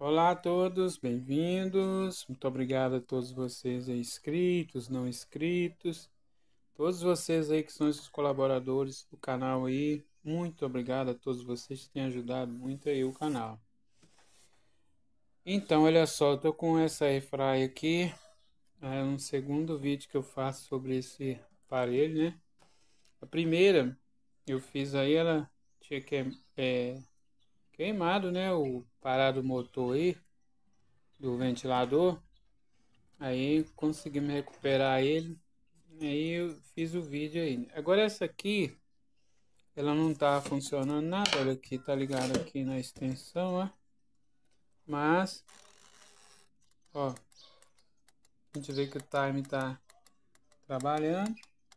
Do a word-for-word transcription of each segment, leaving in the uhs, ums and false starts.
Olá a todos, bem-vindos. Muito obrigado a todos vocês aí inscritos, não inscritos, todos vocês aí que são esses colaboradores do canal aí. Muito obrigado a todos vocês que têm ajudado muito aí o canal. Então, olha só, eu tô com essa airfryer aqui, é um segundo vídeo que eu faço sobre esse aparelho, né? A primeira eu fiz aí, ela tinha que, é, queimado, né? O parado motor aí do ventilador. Aí conseguimos recuperar ele. Aí eu fiz o vídeo aí. Agora essa aqui, ela não tá funcionando nada. Olha aqui, tá ligado aqui na extensão, ó. Mas, ó, a gente vê que o time tá trabalhando.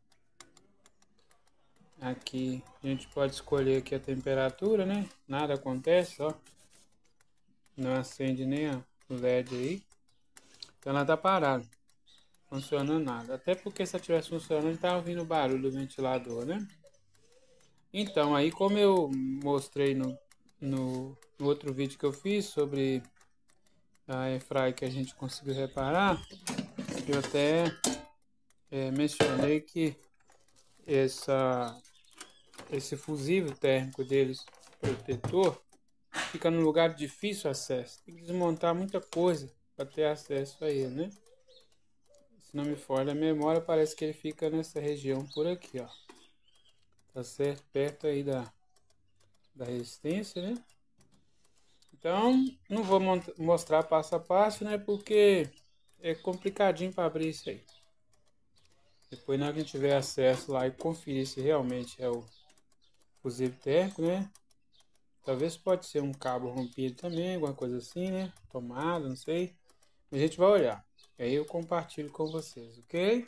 Aqui a gente pode escolher aqui a temperatura, né? Nada acontece, ó. Não acende nem o L E D aí. Então ela tá parada. Funcionando nada. Até porque se ela tivesse funcionando, tava ouvindo o barulho do ventilador, né? Então, aí como eu mostrei no, no, no outro vídeo que eu fiz sobre a airfryer que a gente conseguiu reparar, eu até é, mencionei que essa, esse fusível térmico deles, protetor, fica num lugar de difícil acesso. Tem que desmontar muita coisa para ter acesso a ele, né? Se não me falha a memória, parece que ele fica nessa região por aqui, ó. Tá certo? Perto aí da, da resistência, né? Então, não vou mostrar passo a passo, né? Porque é complicadinho para abrir isso aí. Depois, na hora que a gente tiver acesso lá e conferir se realmente é o fusível térmico, né? Talvez pode ser um cabo rompido também, alguma coisa assim, né? Tomada, não sei. A gente vai olhar. Aí eu compartilho com vocês, ok?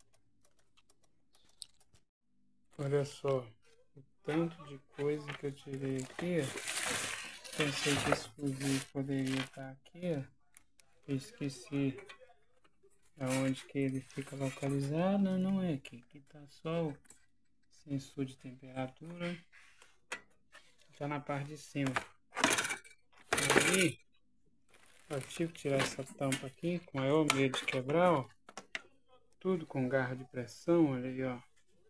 Olha só, o tanto de coisa que eu tirei aqui, ó. Pensei que esse fusível poderia estar aqui, ó. Eu esqueci aonde que ele fica localizado. Não é aqui. Aqui tá só o sensor de temperatura. Tá na parte de cima. Aí, eu tive que tirar essa tampa aqui, com o maior medo de quebrar, ó. Tudo com garra de pressão, olha aí, ó.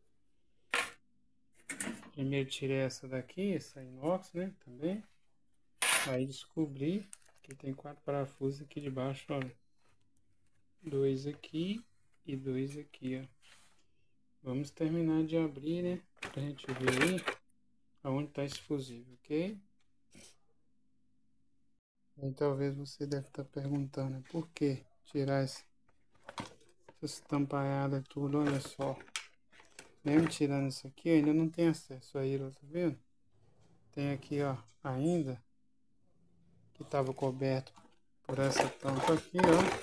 Primeiro tirei essa daqui, essa inox, né, também. Aí descobri que tem quatro parafusos aqui debaixo, olha. Dois aqui e dois aqui, ó. Vamos terminar de abrir, né, pra gente ver aí aonde tá esse fusível, ok? E talvez você deve estar perguntando, por que tirar esse, essa estampaiada tudo, olha só. Mesmo tirando isso aqui, ainda não tem acesso a ele, tá vendo? Tem aqui, ó, ainda, que estava coberto por essa tampa aqui,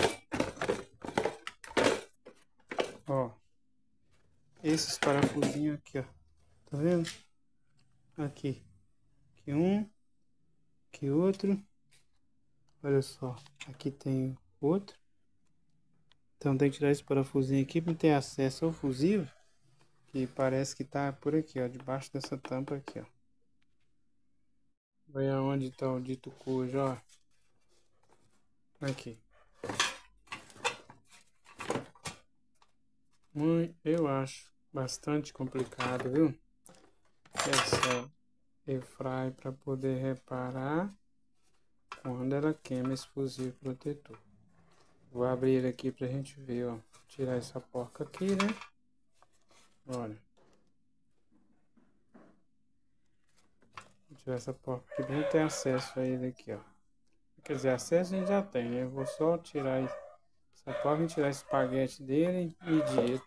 ó. Ó, esses parafusinhos aqui, ó, tá vendo? Aqui, aqui um, aqui outro, olha só, aqui tem outro. Então tem que tirar esse parafusinho aqui para ter acesso ao fusível. Que parece que tá por aqui, ó, debaixo dessa tampa aqui, ó. Vai aonde está o dito cujo, ó. Aqui. Muito, eu acho bastante complicado, viu? Essa airfryer para poder reparar quando ela queima esse fusível protetor. Vou abrir ele aqui pra gente ver, ó. Tirar essa porca aqui, né? Olha. Vou tirar essa porca aqui pra gente ter acesso a ele aqui, ó. Quer dizer, acesso a gente já tem, né? Eu vou só tirar essa porca e tirar esse espaguete dele e medir ele.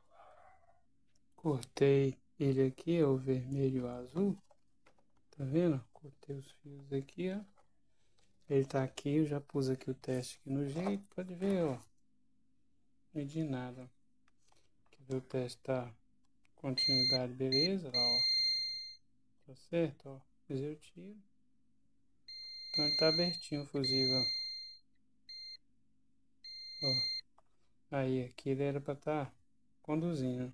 Cortei ele aqui, ó, o vermelho e o azul. Tá vendo? Cortei os fios aqui, ó. Ele tá aqui, eu já pus aqui o teste aqui no jeito. Pode ver, ó. Medi nada. Quer ver o teste tá? Continuidade, beleza? Lá, ó. Tá certo, ó. Mas eu tiro. Então ele tá abertinho o fusível, ó. Aí, aqui ele era pra tá conduzindo.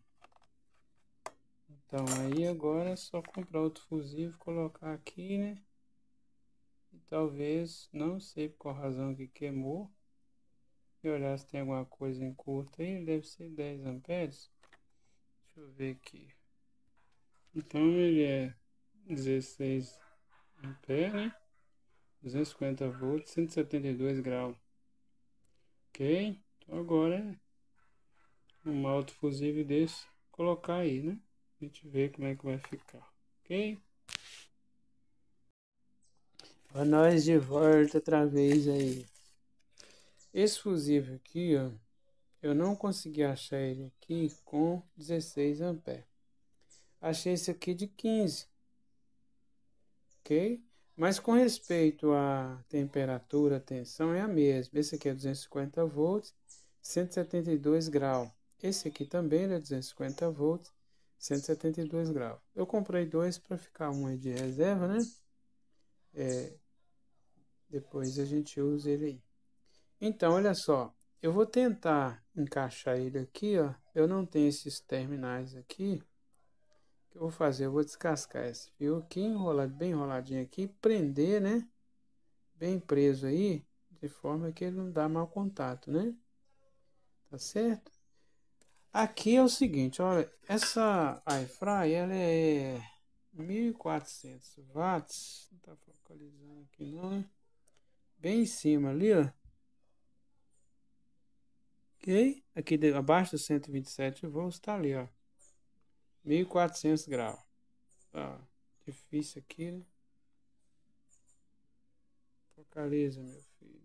Então aí agora é só comprar outro fusível, colocar aqui, né? E talvez, não sei por qual razão que queimou. E olhar se tem alguma coisa em curto aí, deve ser dez amperes. Deixa eu ver aqui. Então ele é dezesseis amperes, né? duzentos e cinquenta volts, cento e setenta e dois graus. Ok? Então agora é um alto fusível desse colocar aí, né? A gente vê como é que vai ficar. Ok? Para nós de volta outra vez aí. Esse fusível aqui, ó, eu não consegui achar ele aqui com dezesseis amperes. Achei esse aqui de quinze. Ok? Mas com respeito à temperatura, a tensão é a mesma. Esse aqui é duzentos e cinquenta volts, cento e setenta e dois graus. Esse aqui também é duzentos e cinquenta volts, cento e setenta e dois graus. Eu comprei dois para ficar um aí de reserva, né? É, depois a gente usa ele aí. Então, olha só. Eu vou tentar encaixar ele aqui, ó. Eu não tenho esses terminais aqui. O que eu vou fazer? Eu vou descascar esse fio aqui, enrolar bem enroladinho aqui, prender, né? Bem preso aí, de forma que ele não dá mau contato, né? Tá certo? Aqui é o seguinte, olha, essa airfry, ela é mil e quatrocentos watts, não tá focalizando aqui não, né? Bem em cima ali, ó. Ok? Aqui de, abaixo dos cento e vinte e sete volts, tá ali, ó. mil e quatrocentos graus. Tá difícil aqui, né? Focaliza, meu filho.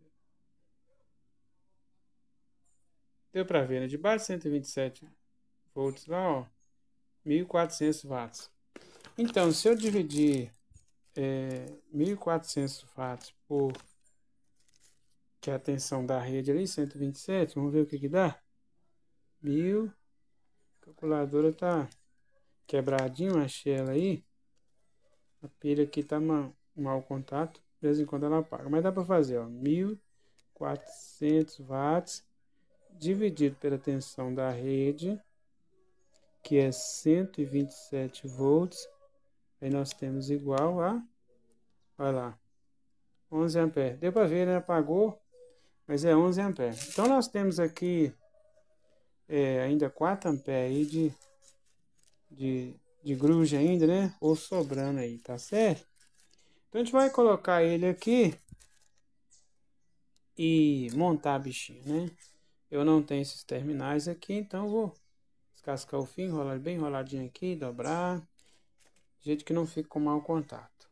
Deu pra ver, né? Debaixo de cento e vinte e sete volts lá, ó. mil e quatrocentos watts. Então, se eu dividir é, mil e quatrocentos watts por que é a tensão da rede ali, cento e vinte e sete, vamos ver o que que dá. mil, a calculadora tá quebradinho, achei ela aí. A pilha aqui tá mal, mal contato, de vez em quando ela apaga. Mas dá para fazer, ó, mil e quatrocentos watts dividido pela tensão da rede, que é cento e vinte e sete volts. Aí nós temos igual a, olha lá, onze amperes. Deu para ver, né? Apagou, mas é onze amperes. Então nós temos aqui é, ainda quatro amperes aí de, de, de gruja ainda, né? Ou sobrando aí, tá certo? Então a gente vai colocar ele aqui e montar a bichinha, né? Eu não tenho esses terminais aqui, então vou descascar o fio, enrolar bem enroladinho aqui, dobrar, de jeito que não fique com mau contato.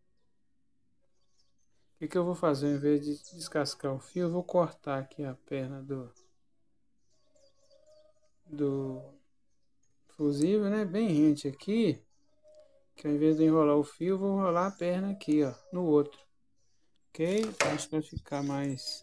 O que que eu vou fazer? Em vez de descascar o fio, eu vou cortar aqui a perna do, do fusível, né? Bem rente aqui, que ao invés de enrolar o fio, eu vou enrolar a perna aqui, ó, no outro. Ok? Então acho que vai ficar mais,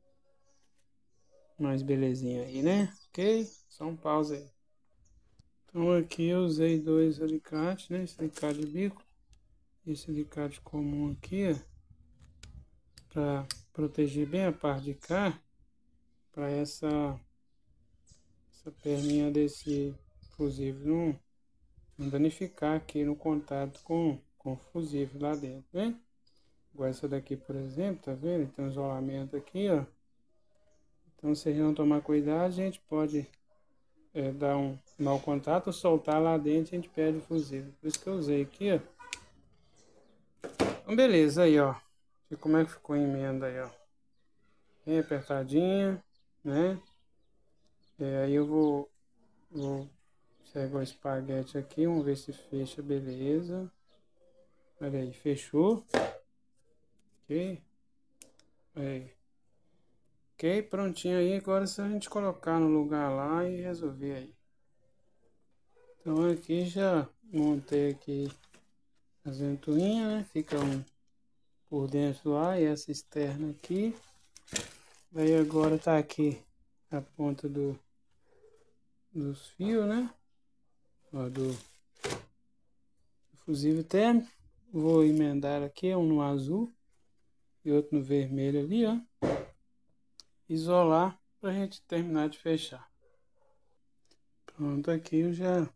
mais belezinha aí, né? Ok? Só um pause aí. Então aqui eu usei dois alicates, né? Esse alicate de bico, esse alicate comum aqui, ó, para proteger bem a parte de cá, para essa essa perninha desse fusível não, não danificar aqui no contato com, com o fusível lá dentro, né? Igual essa daqui, por exemplo, tá vendo? Tem um isolamento aqui, ó. Então, se a gente não tomar cuidado, a gente pode é, dar um mau contato, soltar lá dentro, a gente perde o fusível. Por isso que eu usei aqui, ó. Então, beleza, aí, ó. E como é que ficou a emenda aí, ó. Bem apertadinha, né? É, aí eu vou, vou pegar o espaguete aqui, vamos ver se fecha, beleza. Olha aí, fechou. Ok. Aí. Ok, prontinho aí. Agora é só a gente colocar no lugar lá e resolver aí. Então aqui já montei aqui as ventoinhas, né? Fica um por dentro lá e essa externa aqui. Daí agora tá aqui a ponta do, dos fios, né? Ó, do, do fusível térmico. Vou emendar aqui, um no azul e outro no vermelho ali, ó. Isolar pra gente terminar de fechar. Pronto, aqui eu já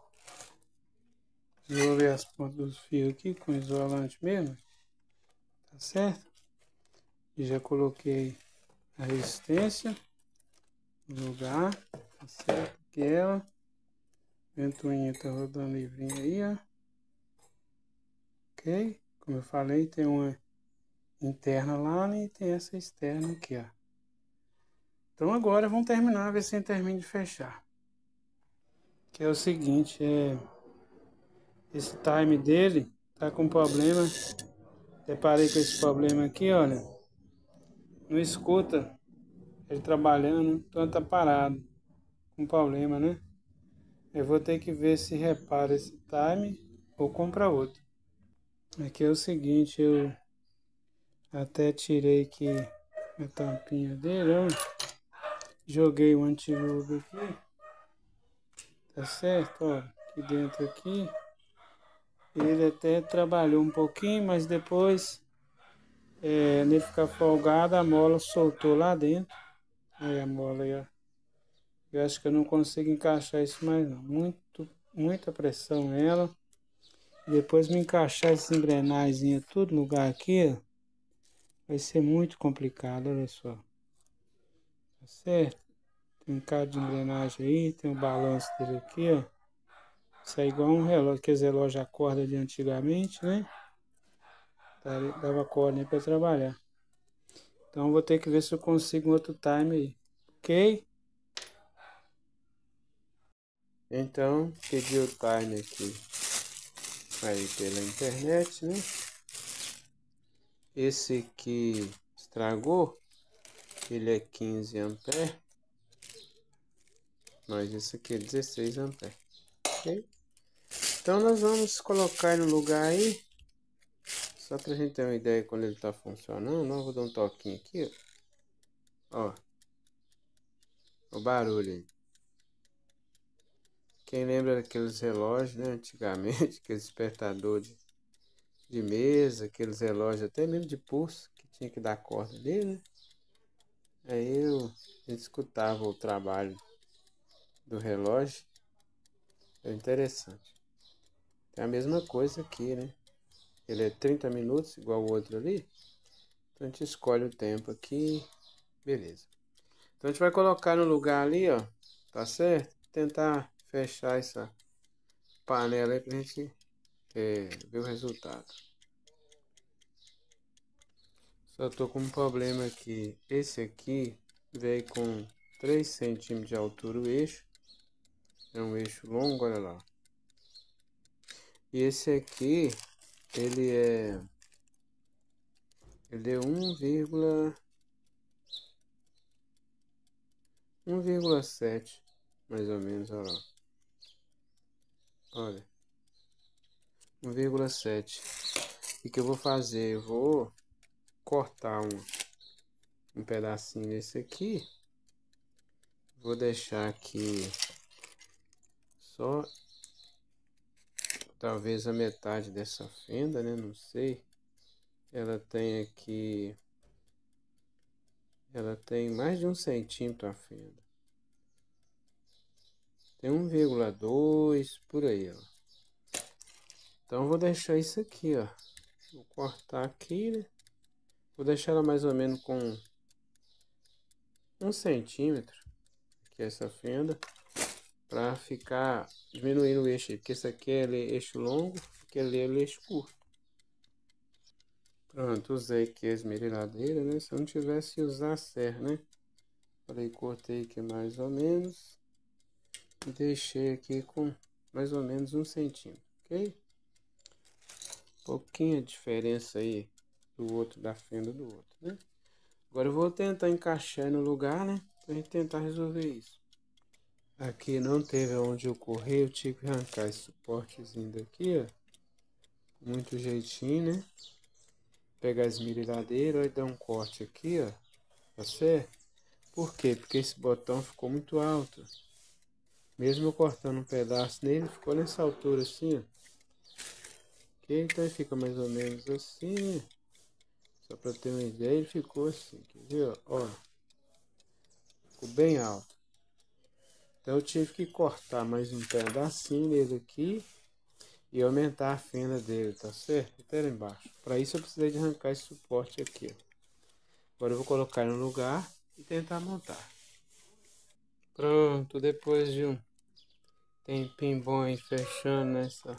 isolei as pontas dos fios aqui com isolante mesmo. Tá certo? E já coloquei a resistência no lugar, tá certo? Que ela, ventoinha tá rodando livrinho aí, ó. Ok? Como eu falei, tem uma interna lá, né? E tem essa externa aqui, ó. Então agora vamos terminar, ver se a gente termina de fechar. Que é o seguinte, é... esse time dele tá com problema. Deparei com esse problema aqui, olha. Não escuta ele trabalhando, então tá parado. Com problema, né? Eu vou ter que ver se repara esse time ou compra outro. Aqui é o seguinte, eu até tirei aqui a tampinha dele, ó. Joguei o anti-lube aqui. Tá certo, ó. Aqui dentro aqui. Ele até trabalhou um pouquinho, mas depois, é, ele ficar folgado, a mola soltou lá dentro. Aí a mola aí, ó. Eu acho que eu não consigo encaixar isso mais não. Muito, muita pressão nela. Depois me encaixar essa engrenagem tudo no lugar aqui, ó, vai ser muito complicado, olha só. Tá certo? Tem um cara de engrenagem aí, tem o balanço dele aqui, ó. Isso é igual um relógio, aqueles relógios a corda de antigamente, né? Dava corda aí pra trabalhar. Então vou ter que ver se eu consigo um outro time aí. Ok? Então, pedi o time aqui aí pela internet, né? Esse aqui estragou, ele é quinze amperes, mas esse aqui é dezesseis amperes, ok? Então nós vamos colocar no lugar aí, só pra gente ter uma ideia quando ele tá funcionando. Eu vou dar um toquinho aqui, ó, ó, o barulho aí. Quem lembra daqueles relógios, né, antigamente, aqueles despertador de, de mesa, aqueles relógios até mesmo de pulso, que tinha que dar corda nele, né? Aí eu, a gente escutava o trabalho do relógio, é interessante. É a mesma coisa aqui, né? Ele é trinta minutos, igual o outro ali. Então a gente escolhe o tempo aqui, beleza. Então a gente vai colocar no lugar ali, ó, tá certo? Tentar fechar essa panela aí pra gente é, ver o resultado. Só tô com um problema aqui. Esse aqui veio com três centímetros de altura o eixo. É um eixo longo, olha lá. E esse aqui, ele é... Ele é um vírgula sete, mais ou menos, olha lá. Olha. um vírgula sete. O que eu vou fazer? Eu vou cortar um, um pedacinho desse aqui. Vou deixar aqui só talvez a metade dessa fenda, né? Não sei. Ela tem aqui... Ela tem mais de um centímetro a fenda. Tem um vírgula dois por aí, ó. Então eu vou deixar isso aqui, ó. Vou cortar aqui, né? Vou deixar ela mais ou menos com um centímetro, que é essa fenda, para ficar diminuindo o eixo, porque esse aqui é eixo longo, aquele é eixo curto. Pronto, usei aqui a esmerilhadeira, né? Se eu não tivesse usar a serra, né? Falei, cortei aqui mais ou menos e deixei aqui com mais ou menos um centímetro, ok? Pouquinha diferença aí do outro, da fenda do outro, né? Agora eu vou tentar encaixar no lugar, né? Pra gente tentar resolver isso. Aqui não teve onde eu correr, eu tive que arrancar esse suportezinho daqui, ó. Muito jeitinho, né? Pegar a esmerilhadeira e dar um corte aqui, ó. Tá certo? Por quê? Porque esse botão ficou muito alto. Mesmo eu cortando um pedaço nele, ficou nessa altura assim, ó. Ok? Então ele fica mais ou menos assim, né? Só pra ter uma ideia, ele ficou assim, quer ver, ó? Ficou bem alto. Então eu tive que cortar mais um pedacinho dele aqui e aumentar a fenda dele, tá certo? Até lá embaixo. Para isso eu precisei de arrancar esse suporte aqui, ó. Agora eu vou colocar no lugar e tentar montar. Pronto, depois de um tempinho bom aí fechando nessa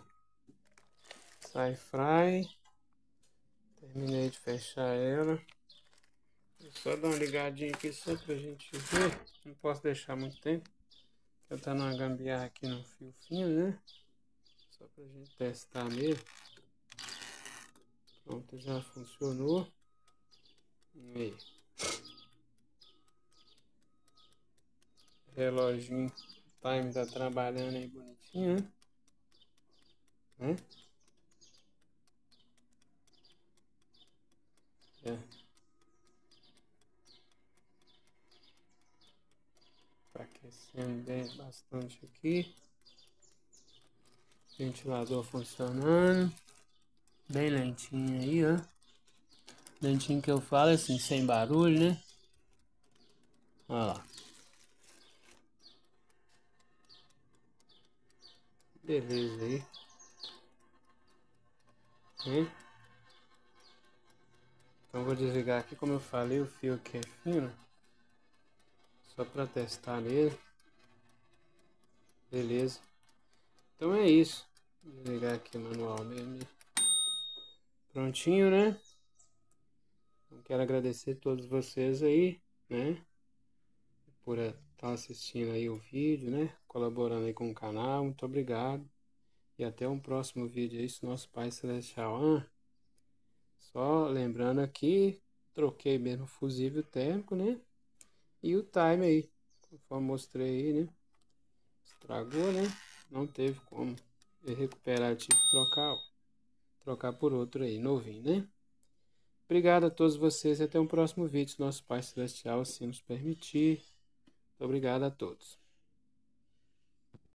Sci-Fry. Terminei de fechar ela. Vou só dar uma ligadinha aqui só pra gente ver. Não posso deixar muito tempo. Eu tá numa gambiarra aqui no fio fino, né? Só pra gente testar mesmo. Pronto, já funcionou. Aí. Reloginho. O time tá trabalhando aí bonitinho, né? né? É. Tá aquecendo bem bastante aqui. Ventilador funcionando. Bem lentinho aí, ó. Lentinho que eu falo assim, sem barulho, né? Olha lá. Beleza aí. Hein? Então vou desligar aqui, como eu falei, o fio aqui é fino. Só para testar nele. Beleza. Então é isso. Vou desligar aqui o manual mesmo. Prontinho, né? Então, quero agradecer a todos vocês aí, né? Por estar assistindo aí o vídeo, né? Colaborando aí com o canal. Muito obrigado. E até um próximo vídeo aí, se nosso Pai Celestial. Ah, só lembrando aqui, troquei mesmo o fusível térmico, né? E o time aí, conforme mostrei aí, né? Estragou, né? Não teve como recuperar, eu tive que trocar, trocar por outro aí, novinho, né? Obrigado a todos vocês e até um próximo vídeo, se nosso Pai Celestial assim nos permitir. Muito obrigado a todos.